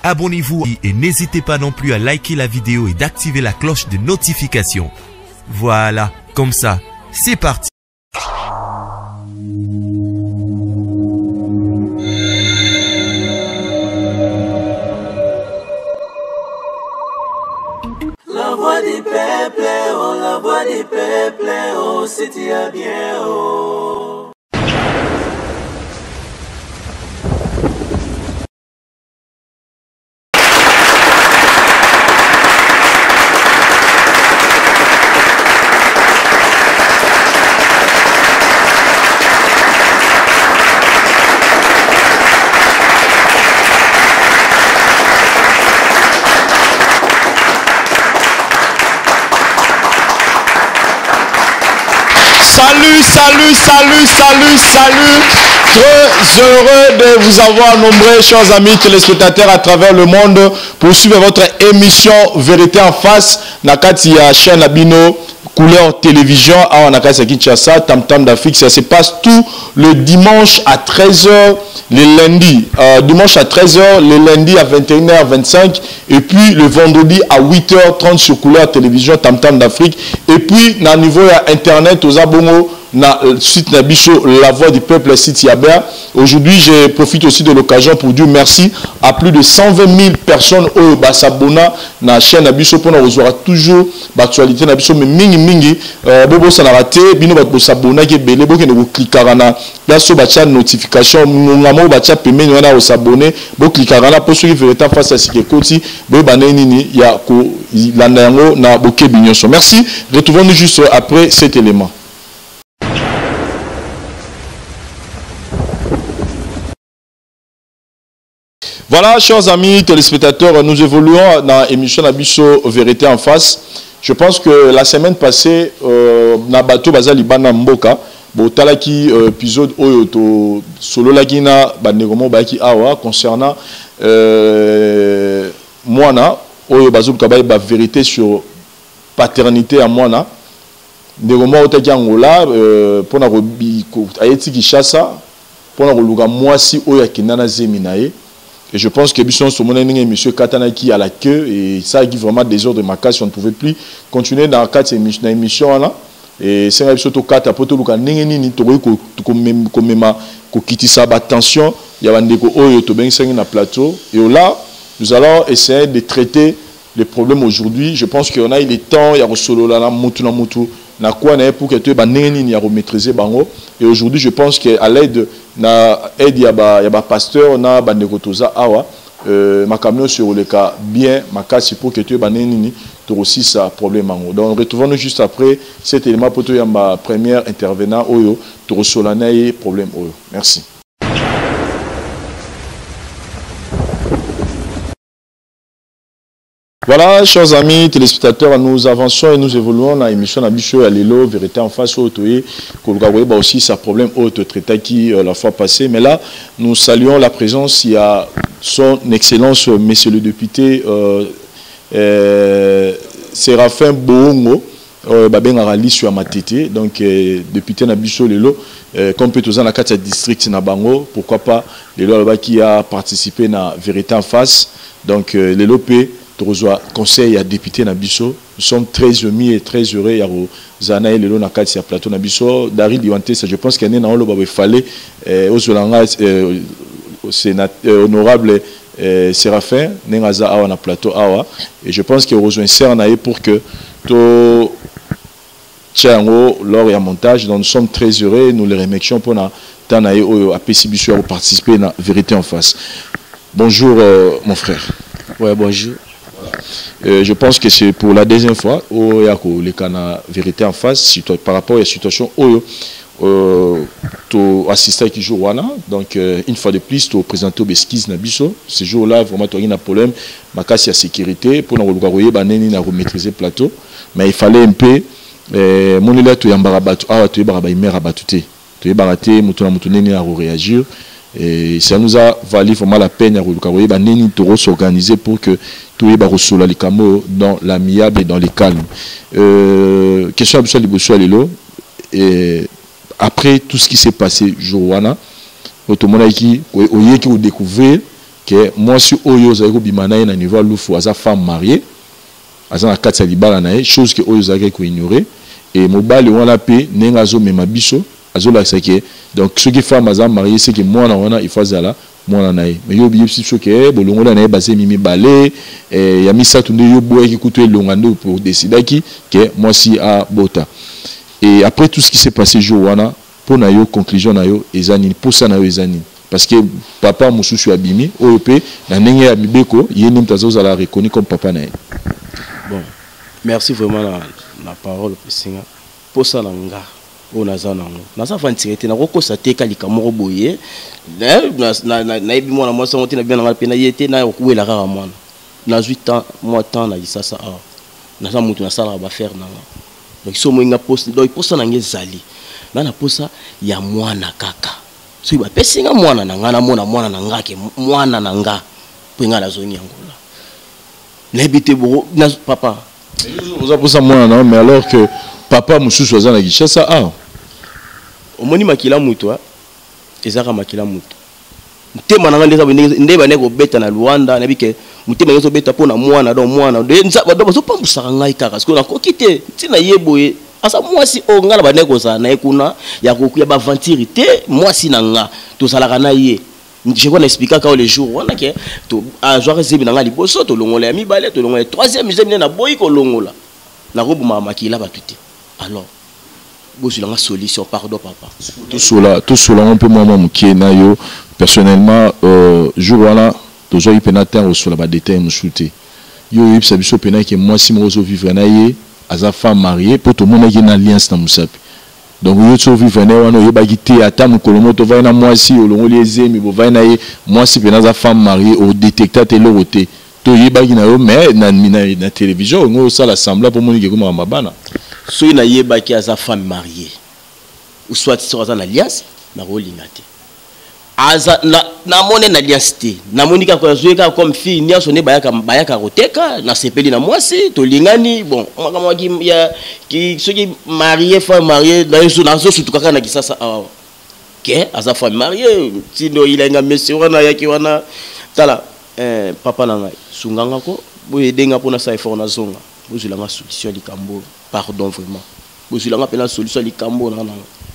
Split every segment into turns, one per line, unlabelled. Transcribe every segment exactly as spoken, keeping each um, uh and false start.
abonnez-vous et n'hésitez pas non plus à liker la vidéo et d'activer la cloche de notification. Voilà, comme ça, c'est parti.
La voix du peuple, oh, la voix du peuple, oh, c'était bien, oh.
Salut, salut, salut, salut, salut. Très heureux de vous avoir nombreux, chers amis téléspectateurs à travers le monde pour suivre votre émission Vérité en face. Nakati ya chaîne Abino, couleur télévision, à Nakati Kinshasa, Tam Tam d'Afrique. Ça se passe tout le dimanche à treize heures, le lundi. Euh, dimanche à treize heures, le lundi à vingt et une heures vingt-cinq. Et puis le vendredi à huit heures trente sur couleur télévision, Tam Tam d'Afrique. Et puis, dans le niveau internet, aux abonnés, na site Nabicho, la voix du peuple, site Yabia. Aujourd'hui, je profite aussi de l'occasion pour dire merci à plus de cent vingt mille personnes au s'abonnent à la chaîne Nabicho pour nous recevoir toujours l'actualité Nabicho. Mais mingi mingi, bobo ça n'a raté, bino bat s'abonner qui belé, boke ne cliquer na là sur la notification, ngamo bacha peme nous na s'abonner, bo cliquer na pour ceux qui veulent être face à ce qui est côté, bo bané nini ya ko la nango na boke binyoso. Merci. Retrouvons-nous juste après cet élément. Voilà, chers amis téléspectateurs, nous évoluons dans l'émission Nabicho Vérité en face. Je pense que la semaine passée, na bateau bazali bana mboka, bo talaki épisode oyo to solo lakina banegomo baki awa concernant euh mwana oyo bazul kabay ba vérité sur paternité à mwana. Negomo otaki angola euh pona ko ayeti Kinshasa pona ko luka mwasi oyo akinana zeminaye. Et je pense que Bisson Somonene et M. Katanaki à la queue et ça a vraiment des ordres de ma case. On ne pouvait plus continuer dans quatre émissions là. Et c'est un surtout quatre à poto luka nengeni ni tori ko comme comme ma ko kitisa ba tension il y a bandeko oyo to ben cinq na plateau et là nous allons essayer de traiter les problèmes aujourd'hui. Je pense qu'on a eu le temps il y a solo là mutu na mutu na quoi na pour que tu ba nengeni ni a maîtriser bango et aujourd'hui je pense qu'à l'aide na aide ya ba ya ba pasteur na bandeko toza awa euh ma camion sur le cas bien ma casse pour que tu ba nengeni tu aussi ça problème bango. Donc retrouvons-nous juste après cet élément pour toi ma première intervenant oyo tu resolana problème oyo. Merci. Voilà, chers amis téléspectateurs, nous avançons et nous évoluons dans l'émission Nabicho à Lelo, Vérité en face au Toé, Kolgaoué, bah aussi sa problème au traité qui la fois passée. Mais là, nous saluons la présence, il y a son excellence, monsieur le député euh, euh, Séraphin Boongo, euh, Babeng Arali sur Amatete, donc euh, député Nabicho Lelo, euh, comme peut tous en la quatre district Nabango, pourquoi pas Lelo qui a participé à Vérité en face, donc euh, Lelo P. Conseil à député Nabiso, nous sommes très émus et très heureux. Il y a Zana et Lelo Nakati à plateau Nabiso, Daryl Diwanté, je pense qu'il y a un an il fallait aux honorable Séraphin, Nengaza Awa na plateau Awa, et je pense qu'il y a besoin de Sernaï pour que to Tchango lors et à montage. Donc nous sommes très heureux, nous les remercions pour na Tanaï à P C B pour participer à la Vérité en face. Bonjour euh, mon frère.
Ouais, bonjour.
Euh, je pense que c'est pour la deuxième fois où il y a les canaux Vérité en face par rapport à la situation où tu assistes qui joue Wana. Donc, euh, une fois de plus, tu présentes au Besquiz Nabiso. Ce jour-là, vraiment, tu as un problème. Ma casse, il y a sécurité. Pour nous maîtriser le plateau. Mais il fallait un peu. Mon élève, tu es en barabatu. Ah, tu es barabatu. Tu es barabatu. Tu es réagir. Et ça nous a valu vraiment la peine à s'organiser pour que tout le monde soit dans l'amiable et dans les calmes. Euh, question à Lelo. Et après tout ce qui s'est passé, Joana, tout le monde qui a découvert que moi si oyo za ko bimana na niveau lufu aza femme mariée aza na kati ya libala na ye chose que oyo za ko ignorer et mobali wana pe nenga zo mema biso azo la que donc ceux qui femme aza mariée c'est que moi na wana il faut zala moi na ye mais yo bi si so que bolongo na ye basé mimi balé et ya misa tunde yo boye ki kutu elongando pour décider qui que moi si a bota et après tout ce qui s'est passé jour wana pour na yo conclusion na yo ezani pour ça na yo ezani parce que papa mususu abimi O P na ndenge ya mibeko yeni mtazo za la reconnu comme papa na ye.
Bon, merci vraiment la, la parole pesinga pour ça nanga on a ça nango na ça fantirete na ko sa te kalika moko boye na na na ebi mwana moi songo te na bien na pe na yete na ko wela rara mwana na huit ans moi temps na ça ça na ça mutu na sala ba faire nanga donc so mo nga poste donc pour ça nanga zali na na posa ya mwana kaka so ba pesinga mwana na ngana mona mwana na ngake mwana na nga penga la zoni yangola n'habite bo na papa
vous a posa mwana na mais alors que papa mususu azana Kinshasa ah
omoni makila mutu a ezaka makila mutu mutema na ngande za ndé ba neko beta na Luanda na bike mutema ngezo beta pona mwana do mwana de nza ba do so pambusaka ngai kaka parce que na kokite tina yeboye asa mwasi o ngala ba neko za na ekuna ya kokuya ba ventirité mwasi na nga to salaka na ye je vais expliquer quand les jours on a que to a jouer zebi na nga liboso to longola ya mibale to longola troisième zebi na boyi ko longola na robuma makila ba tuté alors bosu la solution pardon papa
tout cela tout cela on peut moi moi qui na yo personnellement euh jour voilà to zo ipena terre sur la ba détail nous shooter yo yip sabiso pena que moi si mo zo vivre na ye aza femme mariée pour tout le monde qui na alliance na musapi donc yo zo vivre na wana yo ba gité ata mu kolomo to va na moi si o longo les amis bo va na ye moi si pena za femme mariée au détecteur télé roté to yeba ki na yo mais na na télévision ngo ça l'assemblée pour mon qui comme mabana
so ina yeba ki aza femme mariée ou soit sur aza na alliance na rolingate aza na na mone na alliance te na monika ko zoeka comme fille nia sonné bayaka bayaka roteka na sepeli na mwasi to lingani bon kama ki ya ki ceux qui marié femme mariée na yeso na so surtout kaka na kisasa ke aza femme mariée tindo ilenga monsieur wana yaki wana tala eh papa na ngai sunganga ko boye denga pona sa effort na zonga bozula nga solution likambo pardon vraiment bozula nga pela solution likambo na na.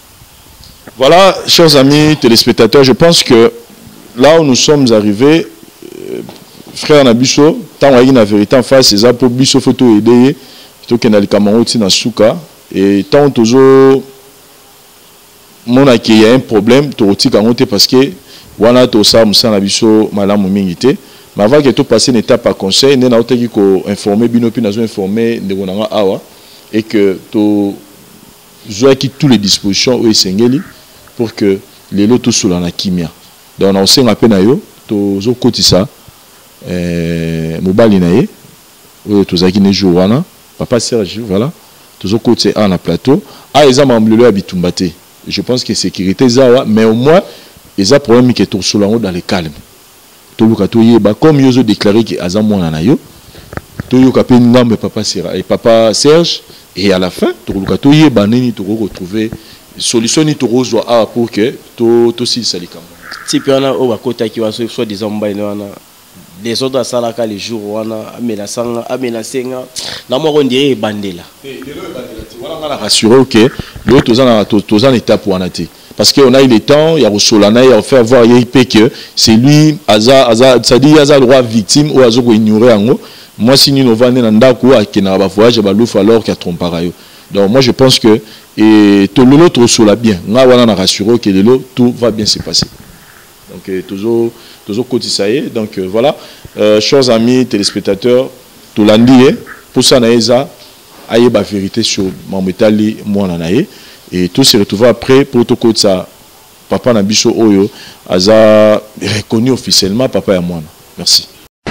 Voilà, chers amis téléspectateurs, je pense que là où nous sommes arrivés, euh, frère Nabiso, tant qu'il y a la vérité en face, c'est ça pour Biso photo aider, plutôt qu'il y a le Cameroun dans Souka, et tant toujours, mon il y a un problème, tu retiens quand parce que voilà tout ça, Moussa Nabiso, Madame Mingité, mais avant que tu passes une étape à conseil, nous avons été informé, Binopi nous avons informé de Gonanga Awa, et que tu joues toutes les dispositions où il pour que les lots tous sur la kimia. Donc on sait un peu nayo, tous au côté ça, mobile naye, ou tous à qui ne jouent wana, papa Serge, voilà, tous au côté à la plateau, ah ils ont membre le habitumbate. Je pense que sécurité zawa, mais au moins ils ont problème qui est tout sur la route dans les calmes. Tout le cas bah comme ils ont déclaré que azam mwana nayo, tout le cas pe ngambe papa Serge et papa Serge et à la fin tout le cas tout y bah nini tout retrouver solution ni torozo a pour que to to si salikam
type wana o bakota ki wa soit des hommes wana les autres salaka les jours wana amela sanga amela senga na mo rondire bandela
et le bandela ti wala ngala rassurer que le tozana tozana étape wana ti parce que on a eu le temps il y a Rosolana il y a faire voir il peut que c'est lui aza aza ça dit aza le roi victime ou azo ko ignorer ango moi si nous vendre na ndako akena ba voyage ba louf alors qu'il a trompé yo. Donc moi je pense que et tout le lot sur la bien. Nga wana na rassurer que le lot tout va bien se passer. Donc euh, toujours toujours côté ça y est. Donc euh, voilà, euh, chers amis téléspectateurs, tout l'andi pour ça naeza aye ba vérité sur Mametali moi nae et tout se retrouve après pour tout côté ça papa na biso oyo aza reconnu officiellement papa ya moi. Merci.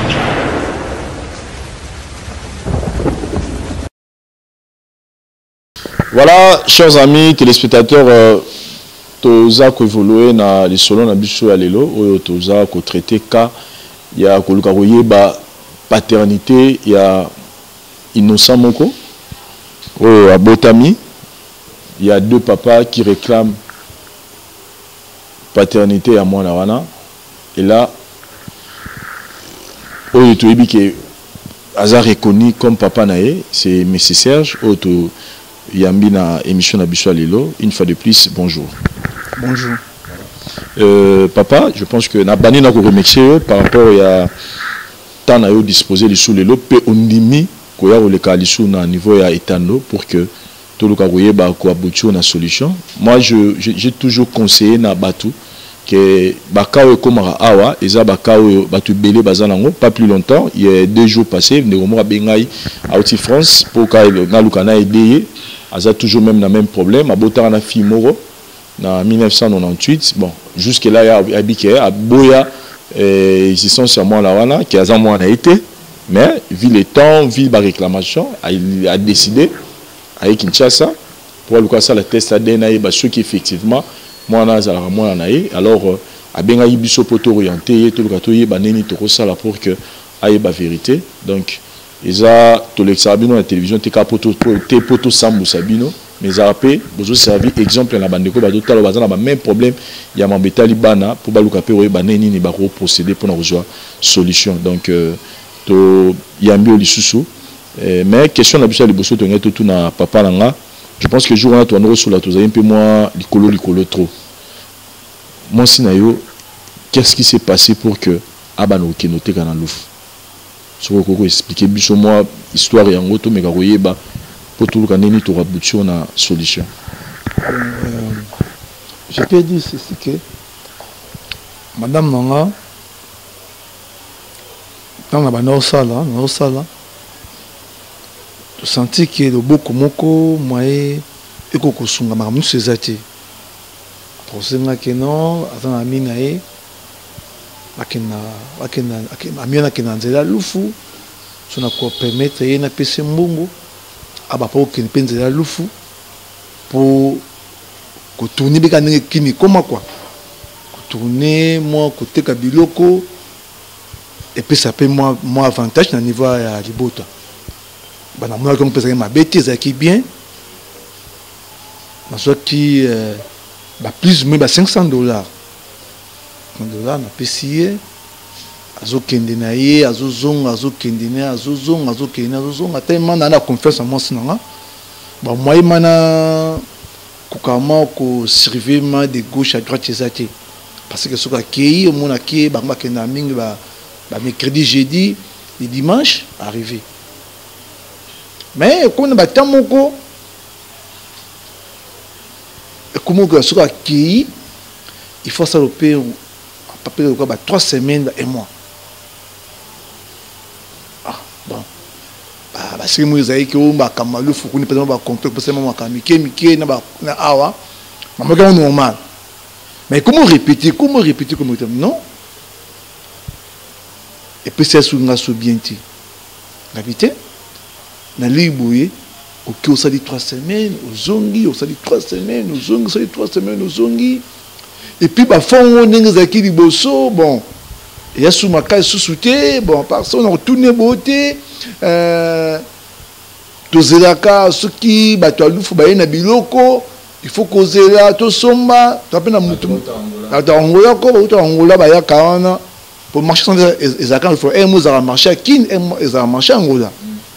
Voilà, chers amis téléspectateurs, euh, toza ko évoluer na les salons na biso ya lelo oyo toza ko traiter cas ya ko luka koyeba paternité ya innocent moko oyo abotami il y a deux papas qui réclament paternité à mwana wana et là oyo toyebi ke aza reconnu comme papa nae, c'est M. Serge oyo yambi na émission na biso lelo. Une fois de plus, bonjour.
Bonjour.
Euh, papa, je pense que na bani na ko remercier par rapport à temps na yo disposer les sous lelo pe ondimi ko ya le kalisu na niveau ya etano pour que tout le kagoye ba ko aboutir na solution. Moi je j'ai toujours conseillé na batu que bakao komara awa eza bakao batu belé bazanango pas plus longtemps, il y a deux jours passés ne mo bengai outi France pour ka na lukana aider aza toujours même na même problème abota na fi moro en mille neuf cent quatre-vingt-dix-huit. Bon, jusque-là, il y a habité à Boya, ils sont sur moi là, qui a un mois été, mais vu le temps, vu la réclamation, il a décidé, avec Kinshasa, pour le cas ça, la test A D N A, ceux qui effectivement, moi, on a moi, on a alors, à bien y biso poto orienté, tout le cas, tout y est banni, tout ça là pour que aille la vérité. Donc, ils ont tout l'exabino la télévision, t'es capoto, t'es poto sambu sabino. Mais après, vous servi exemple la bande ko ba total bazana ba même problème il y a mambeta libana pour baluka pe oye baneni ni ba ko procéder pour rejoindre solution. Donc euh, to yambi olisusu mais question na biso liboso to ngeto tout na papa nanga. Je pense que jour on a to no sur la to un peu moins likolo likolo trop. Moi sinayo qu'est-ce qui s'est passé pour que abano kenote kana louf. Soko ko expliquer biso moi histoire ya ngoto me ka koyeba pour tout le monde, tu auras une solution.
Euh, je peux dire ceci que Madame Nanga, dans la banane sala, dans la sala, tu sentis que le beaucoup moko moyen et que kusunga maramu sezati. Pour ce que non, attends la mine aé, akena akena akena amiana kena nzela lufu, ça n'a quoi permettre y na pese mbongo. Abapo kini penze la lufu pour que tourner bika nenge kini comment quoi tourner moi côté kabiloko et puis ça peut moi moi avantage na niveau ya libota bana moi comme peut ma bêtise ça qui bien na soit qui ba plus mais ba cinq cents dollars dollars na pesier azo kende na ye azo zonga azo kende na azo zonga azo kende azo zonga tellement na confiance en moi sinanga ba moi mana kokama ko surveillement de gauche à droite ezati parce que ce ka kei mon aki ba makena mingi ba ba mercredi jeudi et dimanche arrivé mais comme ba tamoko comment que ce ka kei il faut ça le payer à peu près trois semaines et mois. Parce que moi j'ai que on va kamalu fukuni peut-être on va compter parce que moi kamike mike na ba na awa maman quand normal mais comment répéter comment répéter comme non et puis c'est sur ngaso bienti habité na liboye OK au sali trois semaines au zongi au sali trois semaines au zongi au sali trois semaines au zongi et puis ba fond ndenge zaki liboso bon il y a sous ma case sous souté bon parce qu'on a retourné beauté euh tozelaka soki bato alufu baye na biloko il faut kozela to somba to apena mutu ata ongola ko ba uta ongola ba ya kawana pour marcher sans ezaka il faut un mot za marcher kin un mot za marcher angola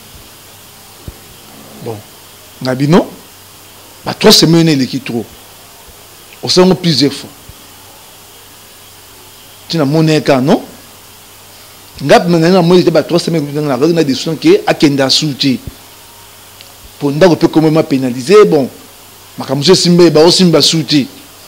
bon ngabino ba trois semaines les qui trop on s'en plusieurs fois tu na moneka non ngap maintenant moi j'étais ba trois semaines dans la rue na décision que akenda souti pour ndako peut quand même pénaliser bon makamuso simbe ba osimba souti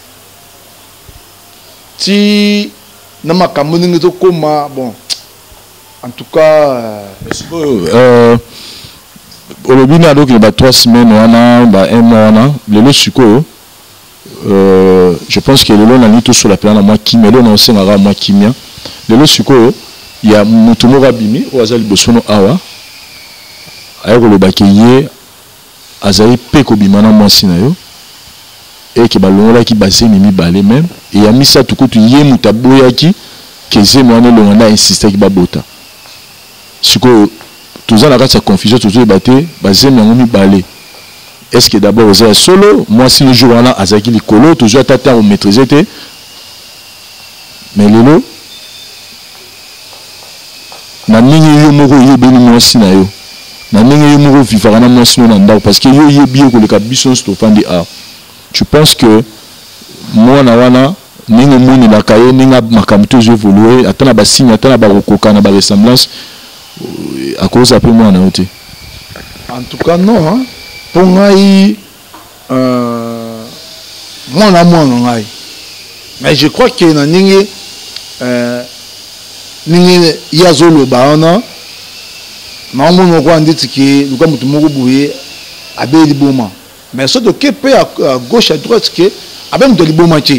si na makamu ningi to koma bon en tout cas
euh olobina donc il ba trois semaines wana ba un mois wana lelo siko euh je pense que lelo na nito sur la plan na moi kimia lelo na osengara moi kimia lelo siko il y a mutumo rabimi o azali bosono awa ayako lobaki ye azali pe ko bimana mwasi na yo et que balongola ki baseni mibale même et ya misa tukutu ye mutaboyaki keze mwana longa insiste ki babota siko tous na kati ya confusion toujours baté bazemi yango mibale est-ce que d'abord oza solo moi si le jour wana azaki likolo toujours tata o maîtriser te mais lelo na ndenge yo moko yebeli mwasi na yo na ndenge yo moko vivaka na mwasi no na ndako parce que yo yebi yo koleka biso nyonso tofandi awa. Tu penses que mwana wana ndenge omonelaka ye ndenge makambo to ezoevolue ata na basigne ata na bakokoka na baressemblance akoza mpe mwana yo te?
En tout cas non, mpo ngai mwana mwana ngai, mais je crois que na ndenge ndenge ye azoloba wana naomona kwa ndeti ke luka moto moko boye abe liboma, mais soki oke mpe à gauche à droite ke abe moto liboma te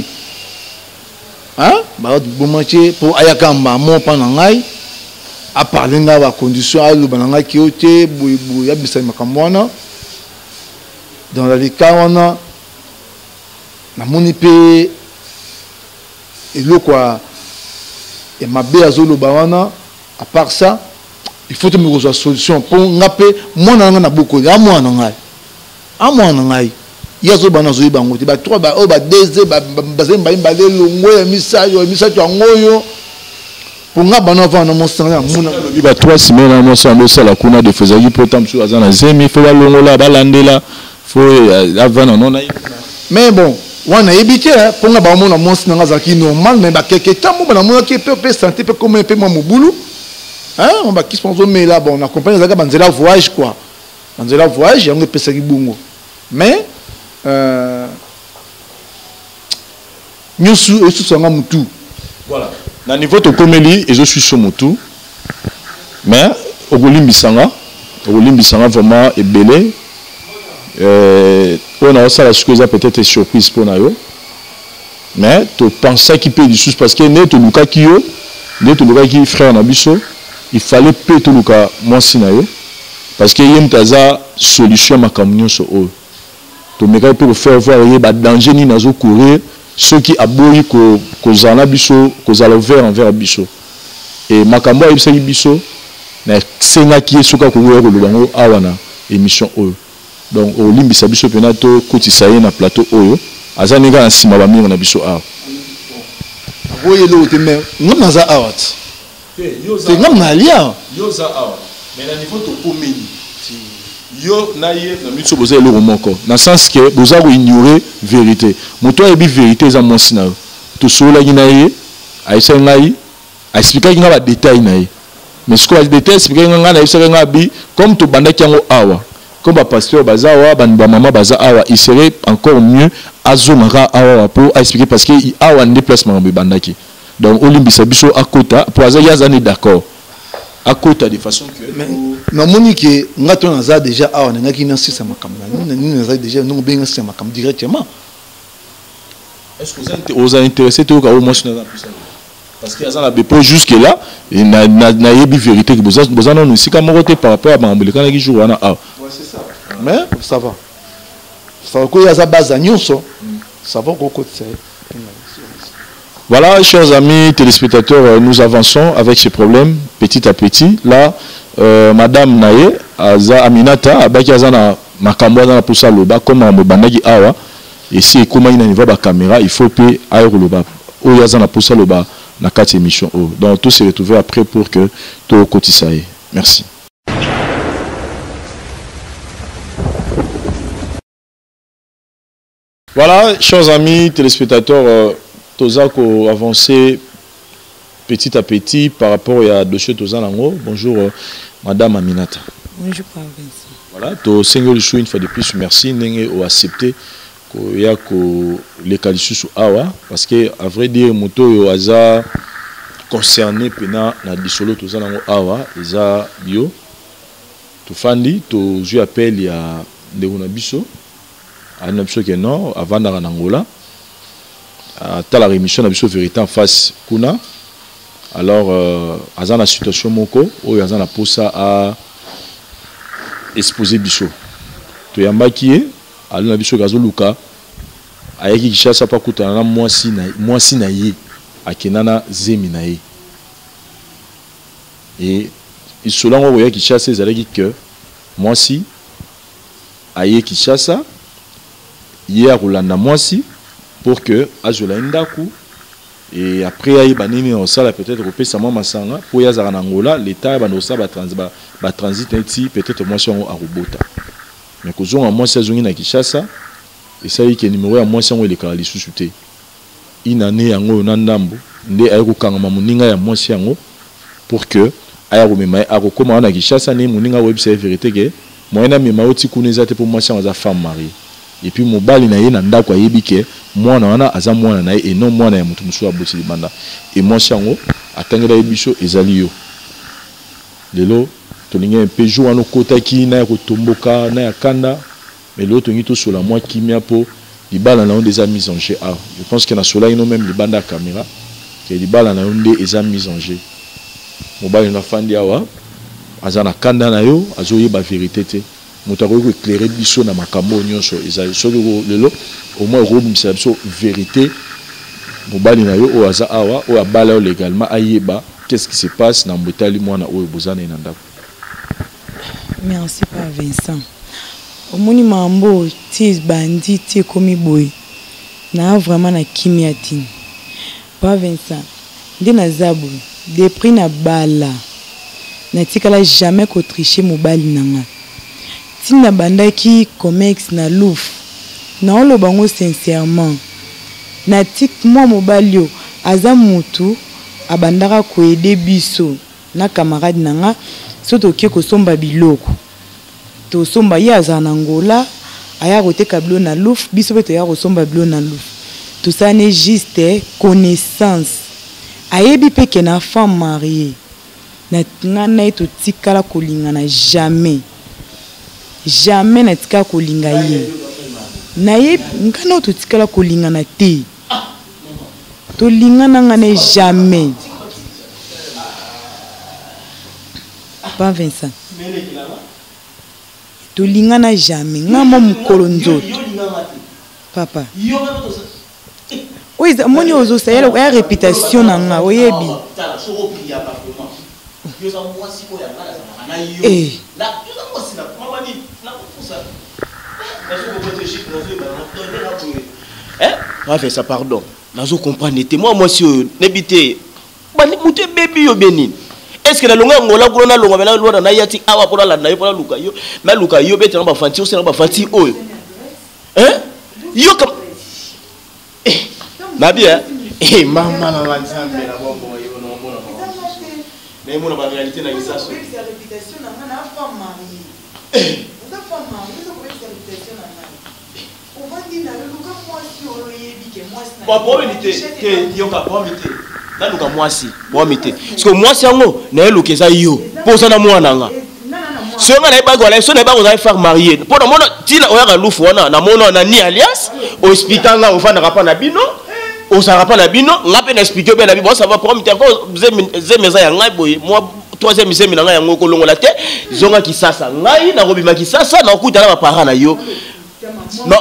ba liboma te mpo ayaka mbamo mpa na ngai aparle nga bacondition aloba na ngai ke yo te boyeboye abisani makambo wana. Dans le cas wana namoni mpe eloko ya mabe azoloba wana. À part ça il faut que me reçois solution pour ngape mwana nga na bokoli a mwana ngai a mwana ngai yazo bana zo bango te ba trois ba o ba deux ba bazemba imba le longo ya misayo ya misayo ngoyo pour nga bana va na monsanga muna
ba trois semaines na mosa ndo sala kuna de fezaki potam sur azana zemi faut ba longo la ba landela faut avant non na
mais bon wana ebité pour nga ba mona monsanga zaki normal mais ba quelque temps mo bana mona ki pe pe santé pe comme pe mo mobulu. Hein, on va qui se pense mais là bon on accompagne les gars dans le voyage quoi, dans le voyage on peut passer bongo mais euh nous sous sous son mutu
voilà na niveau to komeli et je suis sur mutu mais au golimbisanga au golimbisanga vraiment est belé euh on a ça la chose peut-être surprise pour na yo mais tu penses qu'il peut des choses parce que ne to luka ki yo ne to luka ki frère na biso il fallait peu tout le cas moi sinayo parce que y a une solution ma camion sur eux to me pour faire voir y a danger ni nazo courir ceux qui aboyi ko ko zana biso ko zala vers envers biso et makambo y sali biso na senga qui soka ko wero le bango awana émission eux donc au limbisa biso penato kotisa ye na plateau oyo azani ga nsima ba mingo na biso a
voyez le te mais non naza awat c'est non nalia
yo za awa mais na niveau to komeni yo na ye na mitso boza le romoko na sens que boza ko ignorer vérité moto ebi vérité za monsi na to sola gi na ye aisa ngai a expliquer nga ba détail na ye mais ce que les détails expliquer nga na isa nga bi comme to banda kyango awa comme ba pasteur bazawa ban ba mama baza awa il serait encore mieux azonga awa pour expliquer parce que awa ne déplacement be bandaki. Donc Olimbisa biso akota pour aza yazane d'accord akota de façon que
na monique ngato naza déjà awa ngaki na sisa makamna ni naza déjà non benga sisa makam directement.
Est-ce que vous êtes intéressé tout au moins parce que azana bepo jusque là et na na yebi vérité que vous vous en nous si comme côté par rapport à mambo le kana ki jour wana awa.
Ouais c'est ça. Mais ça va. Ça va ko yaza baza nyonso. Ça va ko côté.
Voilà, chers amis téléspectateurs, nous avançons avec ce problème petit à petit. Là, euh, Madame Naye, Aza Aminata, Abaki Azana Makambo Azana Poussa Loba, comme on me bandagi awa, et si comment il y a niveau de caméra, il faut payer aéro Loba. Ou Azana Poussa Loba, na quatre émissions. Donc tout se retrouver après pour que tout cotisaye. Merci. Voilà, chers amis téléspectateurs. Euh, Toza ko avancer petit à petit par rapport à dossier Toza Nango. Bonjour euh, Madame Aminata.
Bonjour Vincent.
Voilà, to Seigneur Chou une fois de plus merci n'engé au accepter ko ya ko les qualités sous awa parce que à vrai dire moto yo aza concerné pena na disolo Toza Nango awa eza bio to fandi to je appelle ya ndeko na biso ana biso ke non avant na Angola. À la rémission de la vérité en face kuna alors euh, dans la situation moko ou dans la posa à exposer biso to yamba qui alors na biso gazo luka ayaki kishasa pa kutana na mwasi na mwasi na ye akenana zemi na ye et isolango boya kishasa ezalaki que mwasi aye kishasa ye akolanda mwasi pour que azola ndaku et après ayi banini au sala peut-être au pesa moi masanga pour ya za Angola l'état ba no sa ba transit ba transit ici peut-être moi sur à robota mais kozonga moi ça zongi na Kinshasa et ça y que numéro ya moi ça on le kala lisusu te inane yango na ndambo nde ayi kokanga muninga ya moi yango pour que aya komema akokoma na Kinshasa ne muninga website vérité que moi na mema oti kuneza te pour moi ça za femme mariée et puis mobali na ye na ndako ayebi ke mwana wana aza mwana na ye et non mwana ya mutu musu aboti libanda et moi chango atangela yebiso ezali yo lelo tolinga un peu jour wana kotaki na ya kotomboka na ya kanda mais l'autre ngi to sola moi kimia po libala na des mise en jeu ah je pense que na sola ino même libanda caméra que libala na onde eza mise en jeu mobali na fandi awa azana kanda na yo azoyeba vérité te moto akoki éclairer biso na makambo nyonso ezali soki lelo au moins robimisa biso vérité mobali na yo oyo aza awa oyo abala yo légalement ayeba qu'est-ce qui se passe na mbotali mwana oyo bozana ye na ndako.
Merci pas Vincent. Omoni mambo ti bandi ti komi boy na vraiment na kimia tini pas Vincent nde na zabu des prix na bala na tikala jamais ko tricher mobali nanga tina bandaki comex na louf na olo bango sincèrement na tik moi mobali yo aza mutu abandaka ko aider biso na camarade nanga soto ke ko somba biloko to somba ya za na Angola aya kote kablo na louf biso beto ya ko somba bilo na louf tout ça n'est juste connaissance ayebi peke na femme mariée na ngana eto tikala kolingana jamais jamais na tika kolinga ye na ye ngana to tikala kolingana te to lingana ngane jamais pas Vincent to lingana jamais ngamo mukolo nzoto papa oui moni ozo sayela ya réputation nanga oyebi eh
hein va faire ça pardon nazo comprendre te moi moi si nebité bani muté baby yo benine est-ce que la longa ngola ko na longa bela lona na yati awa pour la na yo pour luka yo na luka yo bete na ba fanti o se na ba fanti oyo hein yo comme eh na bien eh mama na nzambe na bombo yo no mona mais mona ba réalité na isa so réputation na na femme mariée na femme mariée ko réputation na na on va dire na luka moi si o yebi ke moi si na ba bonité ke yo ka bonité na luka moi si bonité parce que moi si ngo na luka eza yo pour ça na mwana nga so nga na ba gola so na ba gola faire marier pour na mona tina o ya lufu wana na mona na ni alias o expliquant nga o fa na rapa na bino o sa rapa na bino nga pe na expliquer bien na bino ça va pour mita ko zemeza ya ngai boy moi troisième zemi na ngai yango ko longola te zonga kisasa ngai na robima kisasa na okuta na ba parents na yo non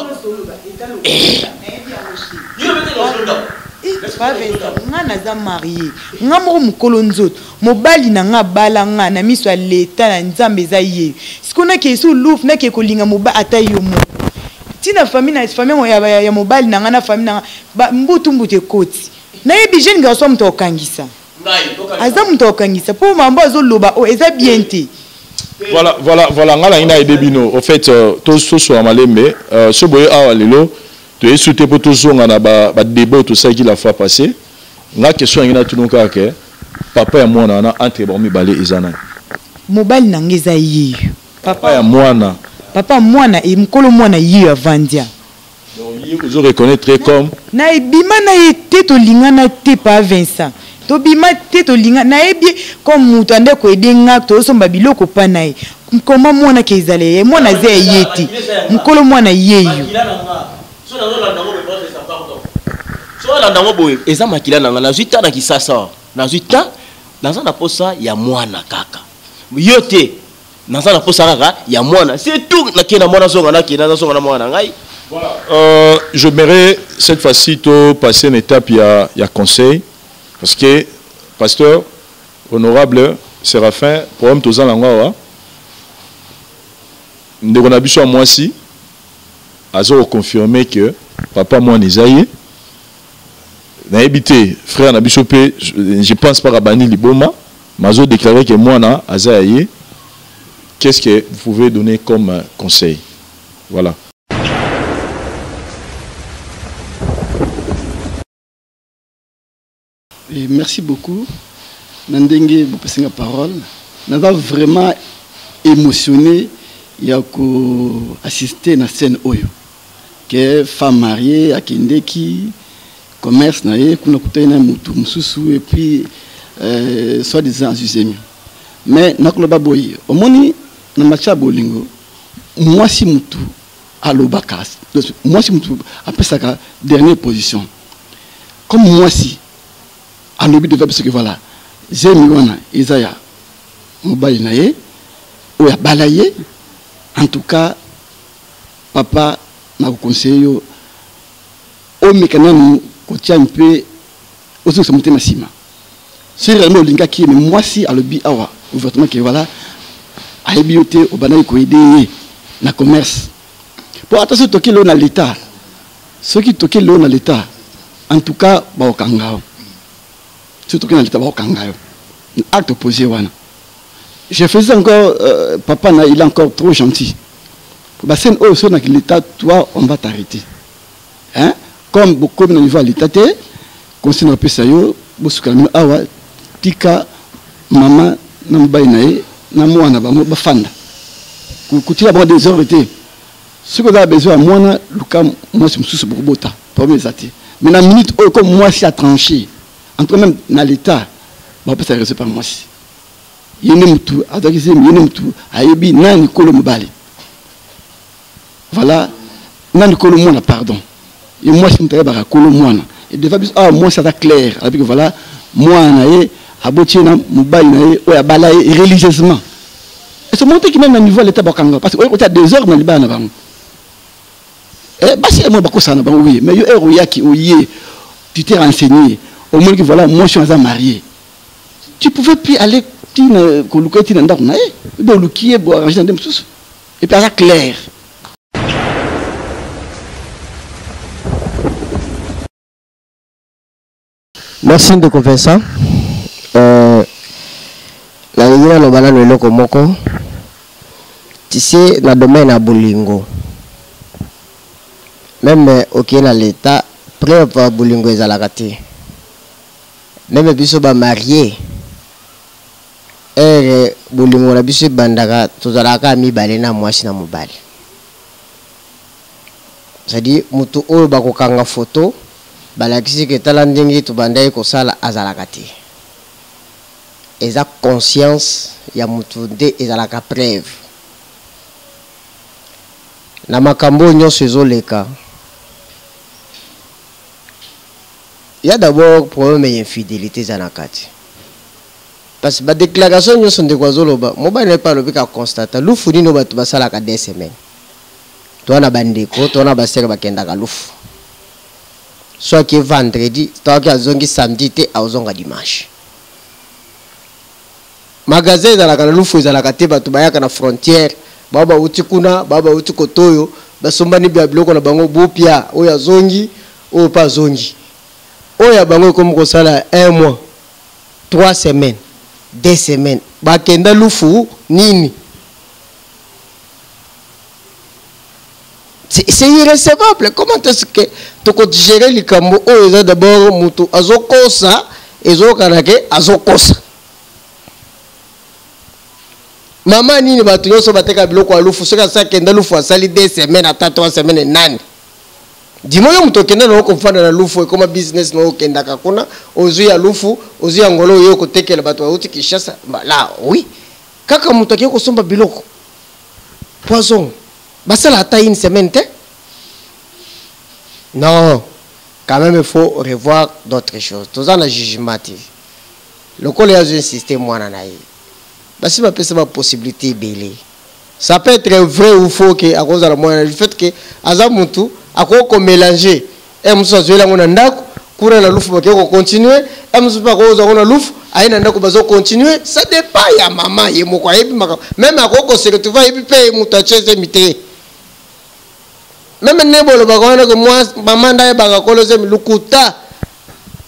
nga naza marié nga moko mukolo nzoto mobali na nga bala nga na miso ya leta na nzambe eza ye sikona ke su louf na ke kolinga moba ata yo moko tina famille na famille ya, ya mobali na nga na famille na nga mbutu mbutu ekoti na yebi jeune garçon muto okangisa aza muto okangisa po mambo azoloba o eza bien te.
Voilà, voilà, voilà, ngala ina edebino. Au fait, tout ce soit malembe, ce boye awa lelo, tu es souté pour tout ça, on a ba ba débat tout ça qui la fois passé. Nga question ina tout donc que papa ya mwana na entre ba mi balé ezana.
Mobile na ngeza yi.
Papa ya mwana.
Papa mwana e mkolo mwana yi avandia.
Donc yi vous reconnaître comme
na ebima na ete to lingana te pa Vincent. To bima te to linga na ebi comme mutu ande ko edenga to somba biloko pa na e koma mwana ke izale mwana ze yeti mkolo mwana yeyo
so na lolanda ngo be pas ça pardon so lolanda ngo boye eza makila nanga na zuita na kisasa na zuita naza na posa ya mwana kaka yote naza na posa kaka ya mwana c'est tout na kena mwana zonga na kena na zonga na mwana ngai.
Voilà, euh je m'aimerais cette fois-ci to passer une étape il y a il y a conseil. Parce que, pasteur, honorable Séraphin, problème tous en langue, nous avons besoin moi aussi, à confirmer que papa moi Nisaïe, na habité frère na biso pe je pense pas à Bani Liboma mazo déclarer que moi na azaye. Qu'est-ce que vous pouvez donner comme conseil? Voilà.
Et merci beaucoup. Nandenge vous passez la parole. Nous avons vraiment émotionné. Il y a assisté à la scène Oyo. Que femme mariée, à Kendeki, commerce, nae, kuna kutena mutu mususu et puis euh, soi-disant Zuzemi. Mais nakoloba boye. Omoni na macha bolingo. Moi si mutu alobakas. Moi si mutu après ça dernière position. Comme moi si à l'objet de faire ce que voilà. J'aime wana Isaiah mobile nae ou ya balaye. En tout cas papa na conseiller au mécanisme côté un peu aussi se monter massima. C'est réellement linga qui mais moi si à l'objet awa ouvertement que voilà à bioté au banaï ko aider na commerce. Pour attention toquer l'eau dans l'état. Ceux qui toquent l'eau dans l'état en tout cas ba okanga. Surtout que dans l'état acte opposé wana. Je faisais encore euh, papa na, il est encore trop gentil. Bah c'est oh sur l'état toi on va t'arrêter. Hein? Comme beaucoup de niveau à l'état té conseil na pesa yo bosukalmi awa tika maman na mbaye nae na mwana ba ba fanda. Kuti avoir des heures été. Ce que a besoin moi na luka moi c'est mususu pour bota. Pour mes atis. Mais la minute oh comme moi si a tranché. Entre même dans l'état, on peut s'arrêter par moi. Il y a un tout, il y a un tout, il y a un tout, voilà, nan kolo mona pardon. Et moi je me travaille par kolo mona. Et de fois ah moi ça va clair, avec voilà, moi na e aboti na mobile na e o ya balaye religieusement. Et ce monter qui même à niveau l'état bakanga parce que on a deux heures dans le bana bango. Eh bah c'est moi bako ça na bango oui, mais yo ero yaki oye, tu t'es renseigné. Au moins que voilà, moi je suis marié. Tu pouvais plus aller tina koluka tina ndako na e, bo lukié bo arranger dans des sous. Et puis ça clair.
Merci de Vincent. Euh, la ligne no bana no loko moko. Tu sais na domaine à bolingo. Même OK na l'état prêt pour bolingo ezalaka te. Même biso ba marié. Eh bolingo na biso bandaka tozalaka mibale na mwasi na mobali. C'est-à-dire mutu oyo bakokanga photo balakisi ke tala ndenge to bandaye ko sala azalaka te. Eza conscience ya mutu de ezalaka preuve. Na makambo nyonso ezoleka. Il y a d'abord problème d'infidélité zanakati. Parce que la déclaration nous sont des oiseaux moi n'est pas le but à constater. L'ouf ni no batu basala ka deux semaines. Toi na bandeko, toi na basera bakenda ka l'ouf. Soit que vendredi, toi que azongi samedi te azonga dimanche. Magasin za la ka l'ouf za la ka te batu bayaka na frontière. Baba uti kuna, baba uti kotoyo, basombani bia biloko na bango bopia, oya zongi, o pa zongi. Oya bango comme ko sala un mois, trois semaines, deux semaines. Bakenda lufu nini? C'est irrécevable. Comment est-ce que tu peux gérer les cambo? Oh, ils ont d'abord mutu azokosa, ils ont kanake azokosa. Maman nini batu yoso bateka biloko alufu, soka sa kenda lufu asali deux semaines, ata trois semaines nani? Dis-moi, on te kenda na okofana na lufu comme business na okenda kakuna ozu ya lufu ozu ya ngolo yo ko tekela bato auti kishasa là oui kaka muto ki ko somba biloko poison basala ata une semaine te non quand même il faut revoir d'autres choses tous en jugement le collège a insisté moi na naï basi ba pesa ba possibilité belé ça peut être vrai ou faux que à cause de la moyen le fait que azamuntu ako mélanger et muso zoela ngona ndako kura na lufu bakeko continuer et muso pa ko za ngona lufu aina ndako bazo continuer ça dépend ya maman yemo kwa yebi maka même akoko se retrouver yebi pe mutacheze mité même nebo lo bakona ko moi maman ndaye bakakolo ze lukuta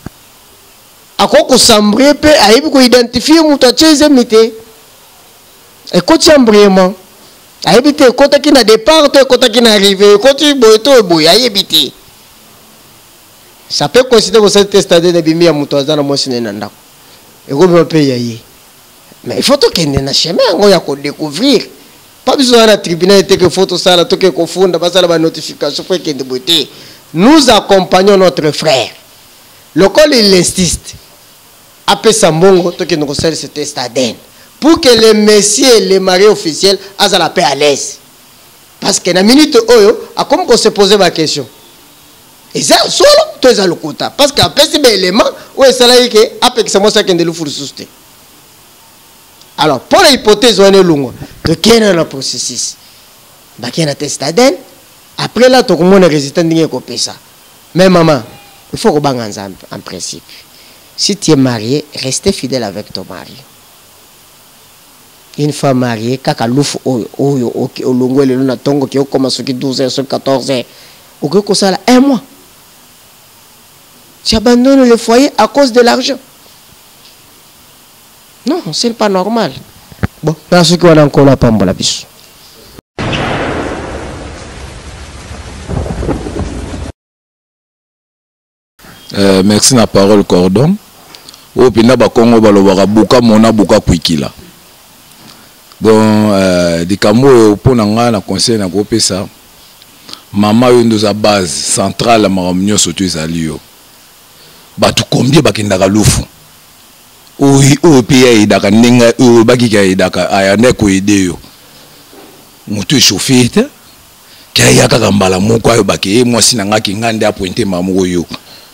akoko sambre pe ayebi ko identifier muto cheze mité ekoti embriement ayebi te ekota ki na départ to ekota ki na arrivé ekoti boye to boye ayebi te. Ça peut considérer que c'est testade de bimi ya muto azana mwasi na ndako ekobi pe yaye. Mais il faut que tu aies un chemin pour découvrir. Pas besoin de tribunal et que photo ça la toque confondre pas ça la notification pour que de nous accompagnons notre frère. Le col il insiste. Après Sambongo to que nous conseille ce test aden pour que les messieurs les mariés officiels aient la paix à l'aise. Parce que la minute oyo a comme qu'on se posait ma question. Et ça solo to za le quota parce qu'après ces éléments où ça là que après que ça moi ça que de le four souster. Alors, pour l'hypothèse, on est long. De quel est le processus? Il y a un test A D N. Après là, tout le monde est résistant à ça. Mais maman, il faut que tu aies en principe. Si tu es marié, restez fidèle avec ton mari. Une femme mariée, quand elle ouf au longo et le tongo qui commence à douze heures, quatorze heures, au que ça là un mois. Tu abandonnes le foyer à cause de l'argent. Non, c'est pas normal. Bon, merci qu'on a encore la pambola biche.
Euh, merci na parole cordon. Au pina ba Congo ba lobaka buka mona buka kwikila. Bon euh di kamo po na nga na conseil na ko pesa. Mama yo ndo za base centrale ma reunion soto ezali yo. Ba tu combien ba kindaka lufu. Oui, au pays d'aka nenga au baki ka idaka aya neko ideo mutu chauffeur te kaya kaka mbala moko ayo baki moi sinanga kingande apointe mamugo yo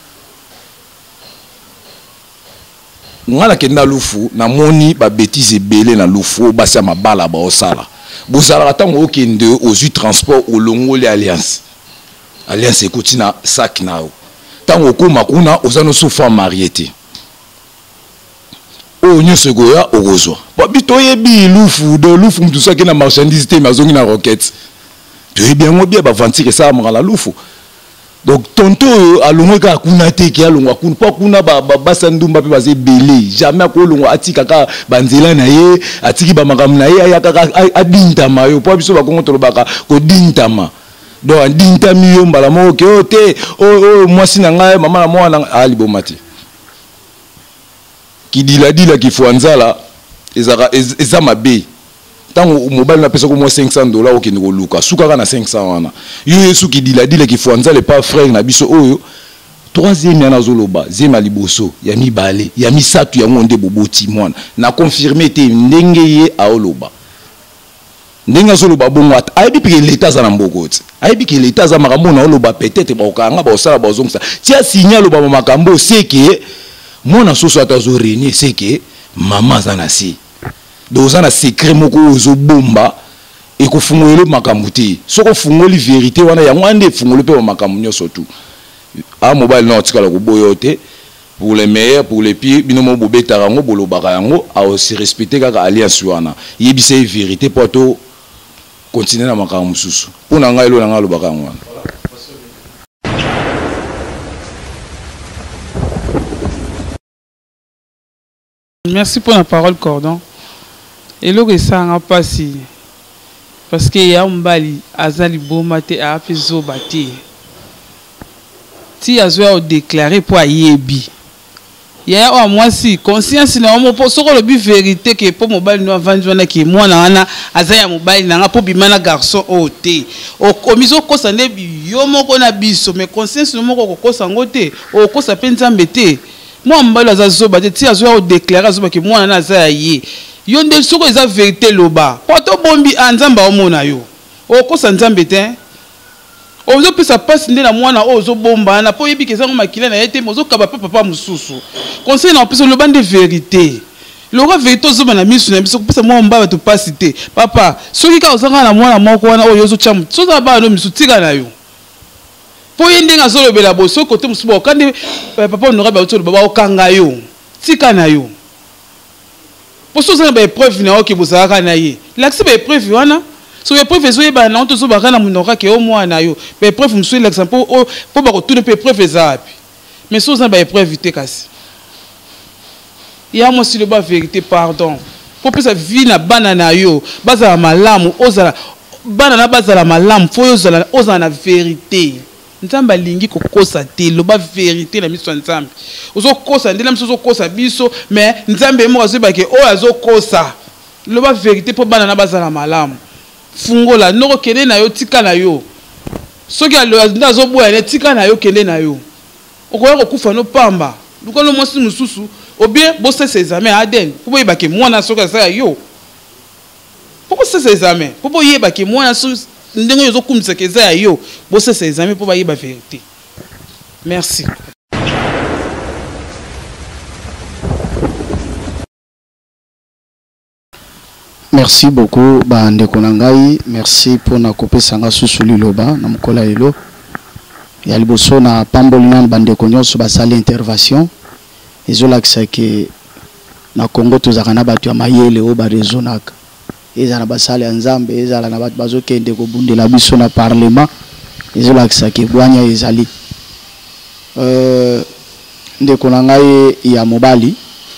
ngala kenda lufu na moni ba bêtise belé na lufu basa mabala ba osala bosala tango okende aux transport au longo les alliance alliance ekotina sac nao tango koma kuna ozano soufa mariété. Oh, nous sommes au Rosoir. Babito yebi lufu de lufu tout ça qui na marchandise te mazongi na roquette. Tu es bien bien ba vendre ça à la lufu. Donc tonto alongo ka kuna te ki alongo kuna pa kuna ba basandumba pe bazé belé jamais ko longo atika ka banzela na ye atiki ba makam na ye ayaka adintama yo pa biso ba kongo to baka ko dintama. Donc dintami yo mbala mo ke o te o o moi sinanga mama na mo na ali bomati. Qui dit la dit là qu'il faut anzala eza mabe tango mobile na pesa ko mo cinq cents dollars okende ko luka suka na cinq cents wana yo yesu qui dit la dit là qu'il faut anzala pas frère na biso oyo troisième yana zoloba zema liboso ya mibale ya misatu ya ngonde boboti mwana na confirmer te ndenge ye aoloba ndenge zoloba bongo ata aibi pike l'état za na mbokoti aibi ki l'état za makambo na oloba peut-être ba okanga ba osala ba ozongisa tia signal ba makambo c'est que mon soso atazo régner c'est que maman zana si dozana secret moko ozo bomba et ko fungole makamuti soko fungoli vérité wana ya ngwande fungole pe makamunyo surtout a mobile na otikala ko boyote pour les meilleurs pour les pires binomo bobeta rango bolobaka yango a aussi respecter kaka alliance wana yebise vérité poto continuer na makamu susu pona ngai lo na ngalo baka ngwana.
Merci pour la parole, Cordon. Et le ça n'a pas si. Parce qu'il y a un bali, Azali Bomate a fait Zobati. Si Azwa a déclaré pour Ayebi. Il y a un mois si, conscience, il y a un mot pour le but vérité que pour mobile nous avons vendu qui moi na Azaya mobile n'a pas bimana garçon au thé. Au commission kosane bi yo moko na biso mais conscience no moko kosangote au kosa penza mbete. Moi mbala za zoba ti azwa o déclarer zoba que moi na za ye yo ndel soko eza vérité loba poto bombi anzamba omona yo o ko sanzambe te o zo pesa passe ndé na mwana o zo bomba na po yebi ke za makila na yete mozo kaba papa mususu conseil na pesa loba de vérité lora vérité zo na misu na biso pesa moi mbaba to passe te papa soki ka ozanga na mwana moko wana o yo zo chamu so za ba no misu tika na yo po yende nga zo lobela boso kote musubo kande papa onora ba to baba okanga yo tika na yo pour ça ça ba épreuve na oki bozaka na ye l'accès ba épreuve wana so épreuve zo yeba na onto zo baka na munora ke o mwana yo ba épreuve musu l'exemple o po ba ko tune pe épreuve zapi mais so ça ba épreuve te kasi ya moi si le ba vérité pardon pour que ça vie na banana yo bazala malamu ozala banana bazala malamu fo ozala ozala na vérité nzamba lingi kokosa te lo ba vérité na miso nzambe ozo kosa ndela miso ozo kosa biso mais nzambe mo azoba ke o azo kosa lo ba vérité pour banana bazala malamu fungola noko kende na yo tika na yo soki alo ndazo boya ne tika na yo kende na yo okoya kokufa no pamba lukolo mwasi mususu ou bien bosser ses examens à Aden pour y baquer moi na soka ça yo pour bosser ses examens pour y baquer moi na soka ndengo yo comme ça que ça yo bosser ses examens pour y ba vérité. Merci.
Merci beaucoup bande konangai, merci pour na couper sanga susuli loba na mkola elo ya liboso na pambolina bande konyo so basali intervention ezolakisa ke na Congo tozaka na bato ya mayele o ba rezonaka ezala basali ya nzambe ezala na bato bazokende kobundela biso na parlement ezolakisa ke bwanya ezali euh ndeko na ngai ya mobali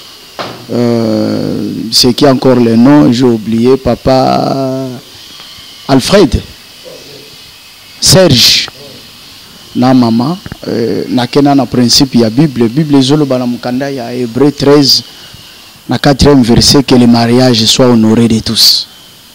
euh c'est qui encore le nom j'ai oublié papa Alfred Serge na mama euh, na kena na principe ya Bible Bible zolo bana mukanda ya Hébreu treize na quatrième verset que le mariage soit honoré de tous.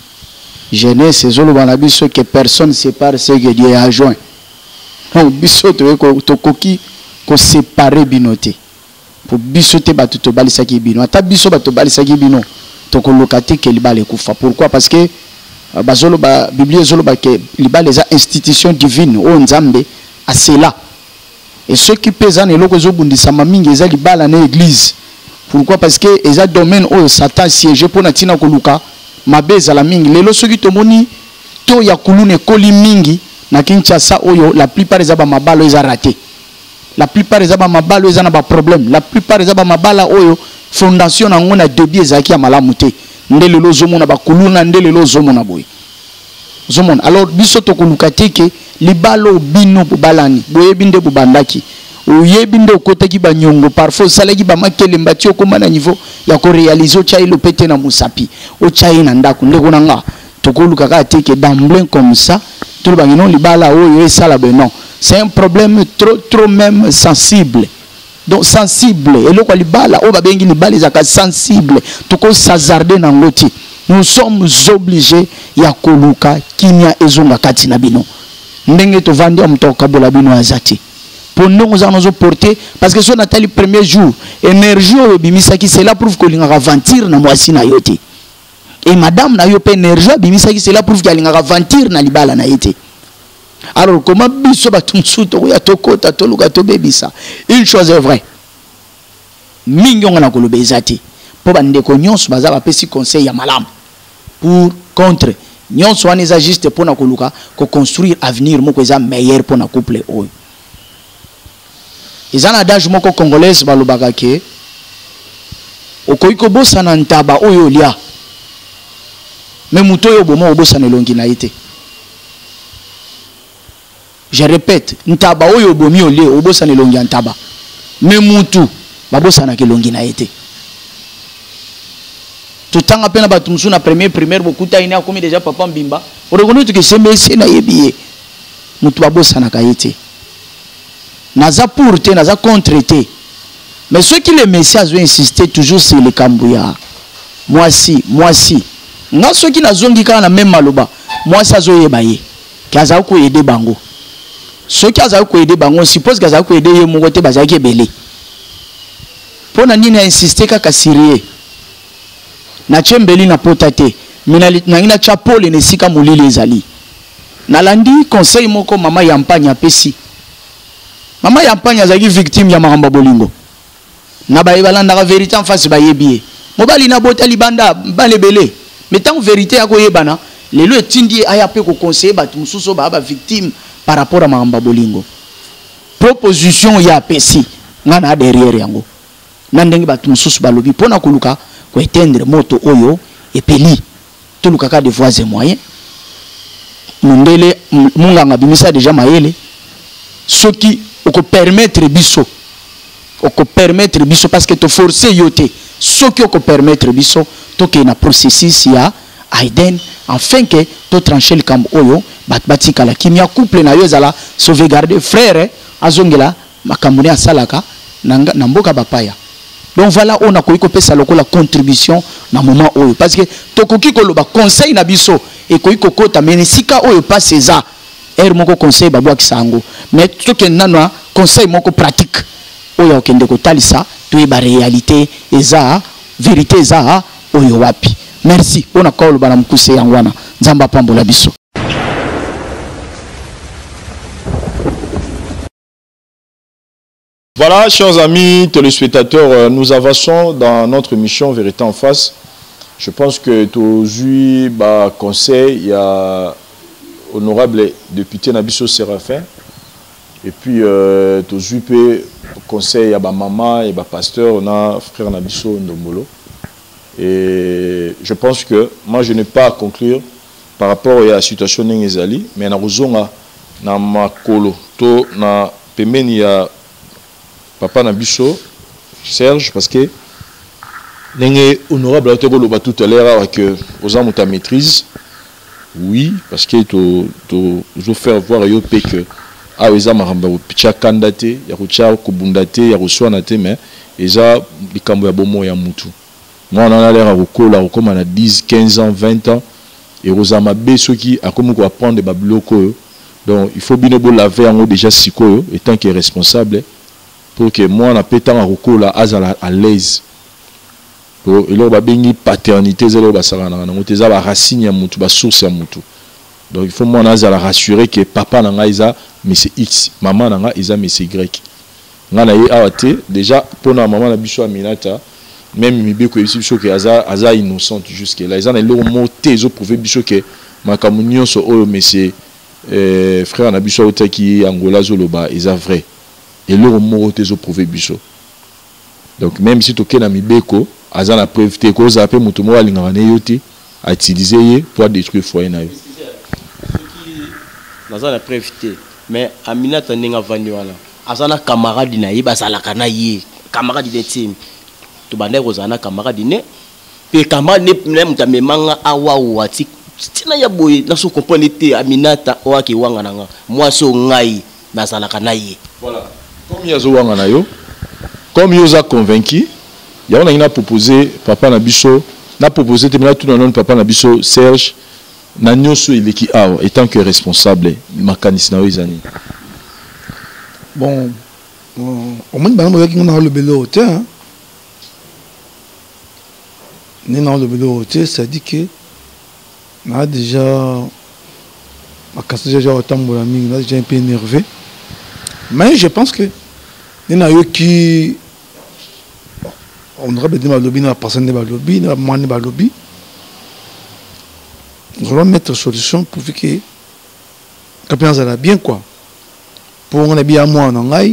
Genèse zolo bana biso que personne sépare ce que Dieu a joint. Donc biso to ko to koki ko séparer binoté. Pour biso te batu to balisa ki bino. Ata biso batu balisa ki bino to ko lokati ke libale kufa. Pourquoi? Parce que bazolo ba Bible zolo ba ke libale za institution divine o nzambe à cela. Et ceux qui pèsent en eloko zo bundisa mamingi eza libala na église. Pourquoi? Parce que eza domaine o Satan siège pour na tina koluka mabeza la mingi. Lelo soki tomoni to ya kulune koli mingi na Kinshasa oyo la plupart eza ba mabalo eza raté. La plupart eza ba mabalo eza na ba problème. La plupart eza ba mabala oyo fondation na ngona debie eza ki ya malamu te. Ndelelo zo mona ba kuluna ndelelo zo mona boy. Zomon alors biso to koluka teke libalo bino bubalani boye binde bubandaki oye binde okotaki banyongo parfois salaki ba makele mbati okoma na niveau ya ko réaliser chai lo pété na musapi o chai na ndako ndeko nanga to koluka ka teke d'emblée comme ça tout le bangino libala oyo esala ben non c'est un problème trop trop même sensible donc sensible et le ko libala o ba bengi libala zaka sensible to ko s'hazarder na ngoti. Nous sommes obligés ya koluka kinya ezonga kati na bino. Ndenge to vandi amtoka bola bino azati. Pour nous nous allons porter parce que si on a le premier jour énergie au bimisaki c'est là prouve que linga ventir na mwasi na yote. Et madame na yo pe énergie bimisaki c'est là prouve que linga ventir na libala na yote. Alors comment biso batumsu to ya tokota to luka to bebisa. Une chose est vraie. Mingonga na kolobe ezati. Po bande ko nyonso baza ba pesi conseil ya malam. Pour contre nyon soit les juste pour na koluka ko construire avenir moko eza meilleur pour na couple oyo eza na adage moko congolaise balobaka ke okoiko bosa na ntaba oyo lia mais muto yo bomo bosa na longi na ite. Je répète ntaba oyo bomi olie obosa na longi ntaba mais mutu babosa na kelongi na ite. Tout temps à peine à battre na première primaire beaucoup taïna comme déjà papa mbimba on reconnaît que c'est messi na yebiye mutu abosa na kaite naza pour te naza contre te mais ceux qui les messieurs ont insisté toujours sur le kambouya moi si moi si nga ceux qui nazongi kana na même maloba moi ça zo yebaye kaza ko aider bango ceux qui aza ko aider bango suppose kaza ko aider ye moko te bazaki ebele pona nini insister kaka sérieux na chembeli na potate mina na ina chapole ne sika mulile ezali nalandi conseil moko mama ya mpanya pesi mama ya mpanya zaki victime ya maramba bolingo na ba ebalanda ka vérité en face ba yebie mobali na bota libanda balebele mais tant vérité ya ko yebana lelo etindi aya pe ko conseiller ba mususo ba ba victime par rapport à maramba bolingo proposition ya pesi ngana derrière yango na ndenge ba mususo balobi pona koluka ko éteindre moto oyo epeli tout le kaka de voies et moyens mundele munganga bimisa déjà mayele ce qui ko permettre biso ko permettre biso parce que to forcer yote ce qui peut permettre biso to que na processus ya Aiden afin que to trancher le camp oyo bat batika la kimia couple na yo ezala sauvegarder frère azongela makambo ne asalaka na mboka bapaya. Donc voilà, on a la contribution dans le moment où parce que tokoki koloba conseil na biso et koyi kokota mais sika oyo pas ça er moko conseil babwa kisango mais to ke nana conseil moko pratique oyo okende kotalisa to ba réalité eza vérité eza oyo wapi. Merci. On a koloba na mukuse yangwana nzamba pambola biso.
Voilà, chers amis téléspectateurs, nous avançons dans notre émission Vérité en face. Je pense que aujourd'hui, bah, conseil, il y a honorable député Nabiso Séraphin. Et puis, euh, aujourd'hui, conseil, il y a bah, maman, il y a bah, pasteur, on a frère Nabiso Ndomolo. Et je pense que moi, je n'ai pas à conclure par rapport à la situation de Ngezali, mais na na makolo, to na pemeni ya Papa Nabiso, Serge, parce que n'est honorable tout à l'heure que aux hommes ta maîtrise. Oui, parce que tu tu faire voir yo que ah les hommes ramba picha kandate, ya rucha kubundate, ya ruswanate mais eza likambo ya bomo ya mutu. Moi on a l'air à kola comme on a dix, quinze ans, vingt ans et aux hommes beso qui a comme quoi prendre des babiloko. Donc il faut bien beau laver en haut déjà siko étant qu'il est responsable. Pour que moi, on peut tant recours là à l'aise. Pour il y a une paternité, il y a une racine, une source. Donc il faut moi on rassurer que papa n'a pas mais c'est X, maman n'a pas mais c'est Y. On a déjà pour la maman n'a pas Aminata, même Mibé que c'est que Aza innocente jusque là. Ils ont le mot ils ont prouvé que ma communion sur eux mais c'est frère Nabiso qui Angola Zoloba, ils ont vrai. Et le mot te prouvé biso. Donc même si tu es dans Mibeko, Aza la preuve te cause après mutumo alingana yote à utiliser pour détruire foyer na yo.
Aza la preuve te mais Aminata ninga vandi wana. Aza na camarade na ye basalaka na ye, camarade de team. To bande kozana camarade ne pe camarade ne mutamemanga awa wati. Tina ya boy na so comprendre te Aminata o ki wanga nanga. Moi so ngai basalaka na ye. Voilà.
Comme il comme il a convaincu, il y a une proposé Papa Nabiso, n'a proposé tout le monde Papa Nabiso Serge, n'a sur il qui a étant que responsable mécanisme na izani.
Bon, au moins ben on a le bélo hotel. Né dans le bélo hotel, ça dit que on a déjà ma casse déjà autant mon ami, on a déjà un peu énervé. Mais je pense que il y a qui on aurait besoin de lobby, la personne de lobby, la manne de lobby. Nous allons mettre solution pour que quelqu'un ça bien quoi. Pour on a bien moi en aïe.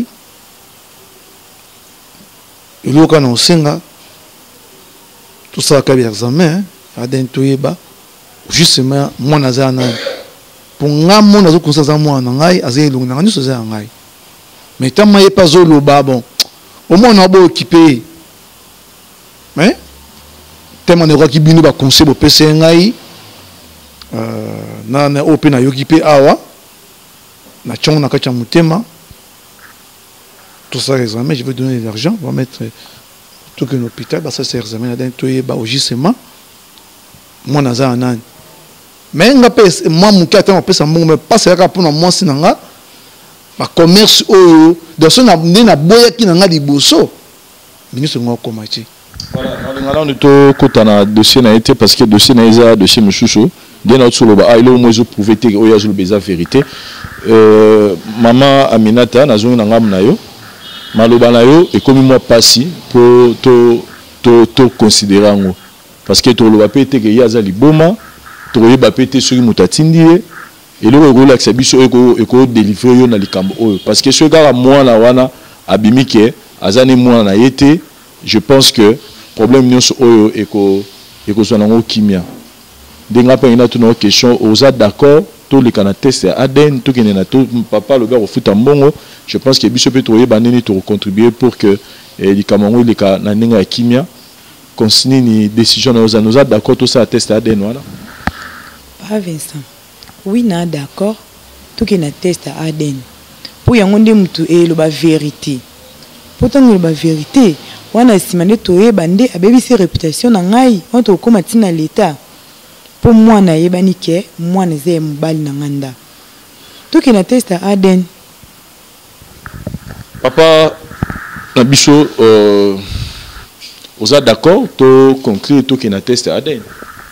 Et là quand on senga tout ça comme examen, à dentoyer bas justement moi nazana pour nga mon nazo conseiller moi en aïe, azé longue na nous c'est en aïe. Mais tant que pas zolo bon au moins on a beau équipé mais tellement de roi qui binu ba conseil au P C N I euh na na open na équipé awa na chon na kacha mutema tout ça examen je vais donner de l'argent on va mettre tout que l'hôpital bah ça c'est examen là dedans ba au gisement moi naza anan mais nga pèse moi mon kata on pèse mon mais pas c'est pour moi sinanga ma commerce au de son amené na boya qui n'a liboso ministre ngo komati
voilà on to kotana dossier na été parce que dossier na eza dossier mususu bien autre sur le ba il au moins je prouver que oya je le beza vérité euh maman Aminata na zongi na ngam na yo maloba na yo et comme moi passi pour to to to considérer ngo parce que to le ba pété que ya za liboma to yeba pété sur mutatindi et le relax biso eko eko délivrer yo na likambo oyo parce que ce gars moi na wana abimike azani moi na yete je pense que problème nyonso oyo eko eko zona ngo kimia denga pa ina tuna question oza d'accord to le kana test A D N to kenena to papa le gars au foot mbongo je pense que biso peut trouver banini to contribuer pour que eh, likambo ngo le ka na ninga kimia consigné ni décision nous nous a d'accord tout ça à test A D N voilà.
Pas Vincent. Oui na d'accord. Tout qui na test A D N. Pour yango nde mutu e lo ba vérité. Pourtant lo ba vérité. Wana simane toye bande abebi se réputation na ngai on to koma tina l'état. Pour moi na yebani ke moi na ze mbali na nganda. Tout qui na test A D N.
Papa Nabiso euh vous êtes d'accord to conclure tout qui na test A D N.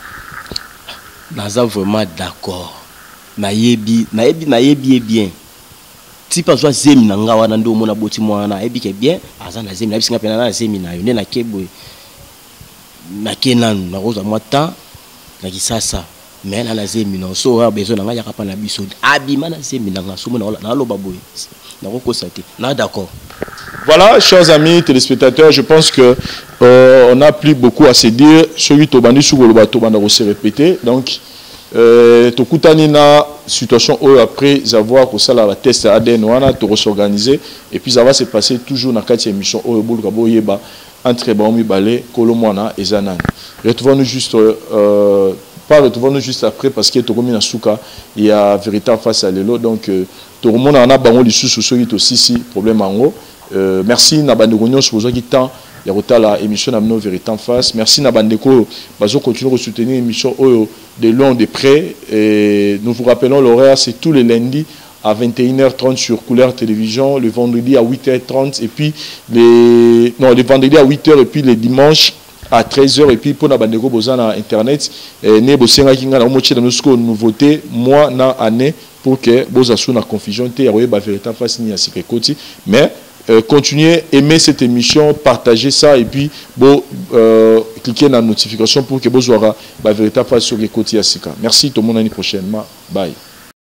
Naza vraiment d'accord. Na yebi na yebi na yebi bien. Si pas soit zemi na nga wana ndo mona boti mwana yebi ke bien aza na zemi na bisinga pena na zemi na yo ne na kebo na kenan na roza mwata na kisasa mais na na zemi na so ra besoin na nga ya kapa na biso abima na zemi na nga so mona na loba boy na ko sati na d'accord.
Voilà, chers amis téléspectateurs, je pense que euh, on n'a plus beaucoup à se dire. Celui to bandi sur le bateau banda se répéter. Donc euh tokutani na situation où après avoir au salaire la test A D N wana to s'organiser et puis ça va se passer toujours dans quatre émissions au boulga boyeba entre baomi balé kolomwana et zanan. Retrouvons-nous juste euh pas retrouvons-nous juste après parce que to komi na suka il y a vérité face à l'élo donc to remona na bango lisusu soki to sisi problème en haut. Euh, merci na bandeko sur vos temps il y a la émission d'Amno Vérité en face. Merci na bandeko bazo continuer à soutenir l'émission de long de près et nous vous rappelons l'horaire c'est tous les lundis à vingt et une heures trente sur Couleur Télévision, le vendredi à huit heures trente et puis les non les vendredis à huit heures et puis les dimanches à treize heures et puis pour na bandeko boza na internet ne bosenga kinga na moche na nosko nouveauté mois na année pour que boza sous na confusion te ya ba Vérité en face ni à Sikekoti mais Euh, continuez, aimez cette émission, partagez ça et puis bon, euh, cliquez dans la notification pour que vous aurez la véritable face sur les côtés Asika. Merci, tout le monde, l'année prochaine. Bye.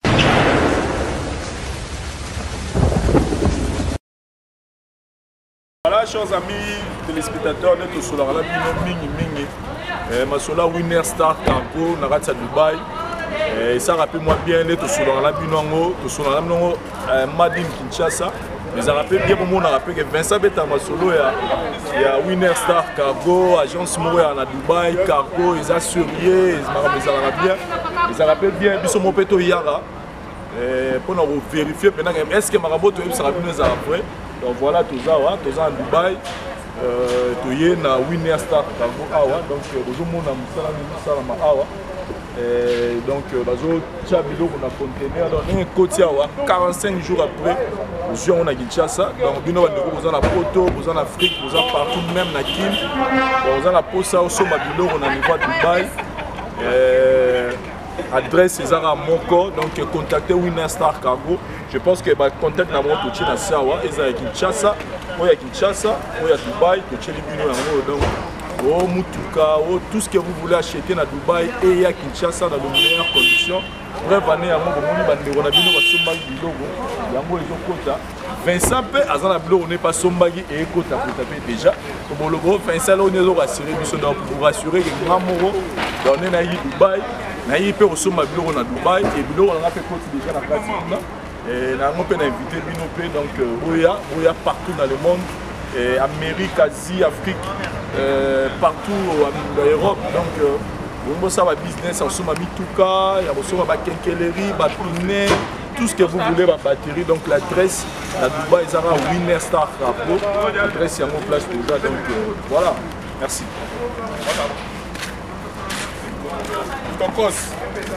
Voilà, chers amis téléspectateurs, nous sommes sur la Mingi Mingi. Je suis là, Winner Star Cargo, on a Dubaï. Et ça rappelle-moi bien, nous sommes sur la Binongo, nous sommes sur la Madine Kinshasa. Mais ça rappelle bien, on a rappelé que Vincent Beta Masolo, il y a Winner Star Cargo, agence Moura à Dubaï, Cargo, ils assurent, ils bien. Ils rappellent bien, ils sont mon péto Yara. Pour nous vérifier, est-ce que Maraboto est après. Donc voilà, tout ça, tout ça en Dubaï. Tu es na Winner Star Cargo. Donc, aujourd'hui, on a mis ça et donc, bazo tchabilo on a conteneur dans un côté quarante-cinq jours après nous on a Kinshasa donc bino ba ndeko boza na poto boza na Afrique boza partout même na Kin boza na posa au soma bilo on a niveau Dubaï euh adresse ezara moko donc contacter Winner Star Cargo je pense que ba contact na moto tchina sawa ezara Kinshasa oya Kinshasa oya Dubaï to tcheli bino yango donc oh mutuka oh tout ce que vous voulez acheter na Dubaï et à Kinshasa dans de meilleures conditions bref année yango bomoni bandeko na bino basombaki biloko yango ezokota Vincent pe azana biloko n'est pas sombaki et ekota kota pe déjà comme logo Vincent là on est rassuré biso donc pour rassurer que ngamoro donner na yi Dubaï na yi pe osomba biloko na Dubaï et biloko on a fait koti déjà na kati na et na ngope na invité bino pe donc boya boya partout dans le monde et Amérique, Asie, Afrique, euh, partout en Europe. Donc, on a un business, on a mis tout cas, on a une quincaillerie, tout ce que vous voulez, la batterie. Donc, l'adresse, la Dubaï, ils ont Winner Star Cargo. L'adresse est en place déjà. Donc, euh, voilà. Merci. Voilà.